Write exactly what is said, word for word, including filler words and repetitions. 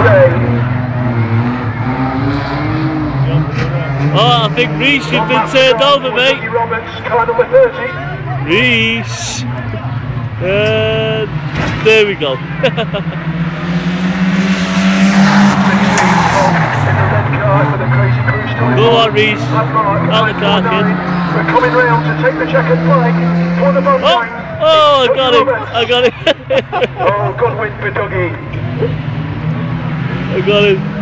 Oh, I think Reese, you've been turned over, mate. Reese. Uh, there we go. Go on, Reese. Out the car, kid. We're coming round to take the checkered flag for the bus Oh, oh, I got him. I got him. Oh, good win for Dougie. I got him.